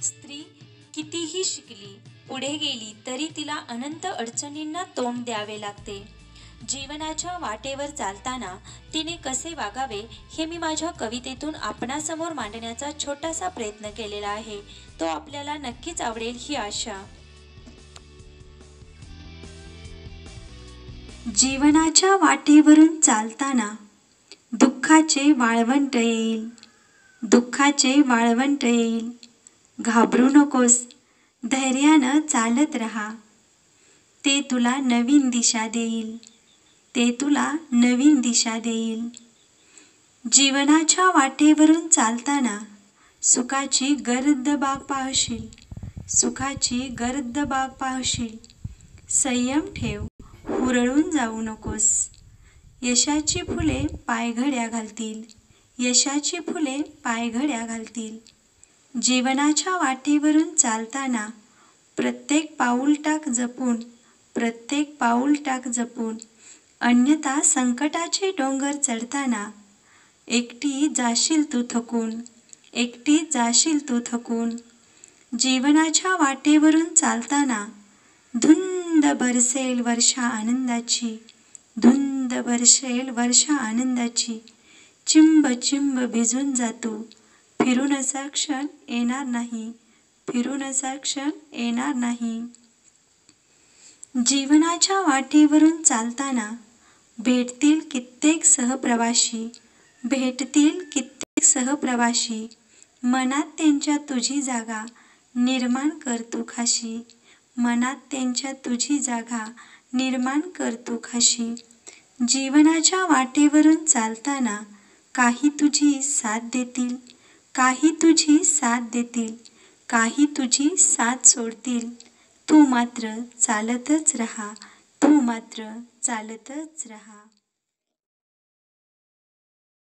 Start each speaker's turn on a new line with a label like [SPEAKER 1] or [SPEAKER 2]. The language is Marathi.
[SPEAKER 1] स्त्री कितीही शिकली, पुढे गेली तरी तिला अनंत अडचणींना तोंड द्यावे लागते. जीवनाच्या वाटेवर चालताना तिने कसे वागावे हे मी माझ्या कवितेतून आपणासमोर मांडण्याचा छोटासा प्रयत्न केलेला आहे. तो आपल्याला नक्कीच आवडेल ही आशा. जीवनाच्या वाटेवरून चालताना दुःखाचे वाळवंट येईल, दुःखाचे वाळवंट येईल. घाबरू नकोस, धैर्यानं चालत रहा. ते तुला नवीन दिशा देईल, ते तुला नवीन दिशा देईल. जीवनाच्या वाटेवरून चालताना सुखाची गर्द बाग पाहशील, सुखाची गर्द बाग पाहशील. संयम ठेव, हुरळून जाऊ नकोस. यशाची फुले पायघड्या घालतील, यशाची फुले पायघड्या घालतील. जीवनाच्या वाटेवरून चालताना प्रत्येक पाऊल टाक जपून, प्रत्येक पाऊल टाक जपून. अन्यथा संकटाचे डोंगर चढताना एकटी जाशील तू थकून, एकटी जाशील तू थकून. जीवनाच्या वाटेवरून चालताना धुंद बरसेल वर्षा आनंदाची, धुंद बरसेल वर्षा आनंदाची. चिंब चिंब भिजून जातो, फिरून असा क्षण येणार नाही, फिरून असा क्षण येणार नाही. जीवनाच्या वाटेवरून चालताना भेटतील कित्येक सहप्रवाशी, भेटतील कित्येक सहप्रवाशी. मनात त्यांच्या तुझी जागा निर्माण कर तू खाशी, मनात त्यांच्या तुझी जागा निर्माण कर तू खाशी. जीवनाच्या वाटेवरून चालताना काही तुझी साथ देतील, काही तुझी साथ देतील, काही तुझी साथ सोडतील. तू मात्र चालतच रहा, तू मात्र चालतच रहा.